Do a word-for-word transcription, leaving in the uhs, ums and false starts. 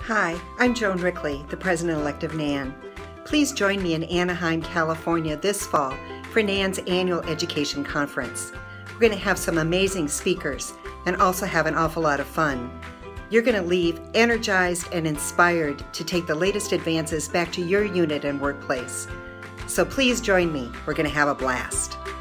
Hi, I'm Joan Rikli, the President-elect of NANN. Please join me in Anaheim, California this fall for NANN's annual education conference. We're going to have some amazing speakers and also have an awful lot of fun. You're going to leave energized and inspired to take the latest advances back to your unit and workplace. So please join me. We're going to have a blast.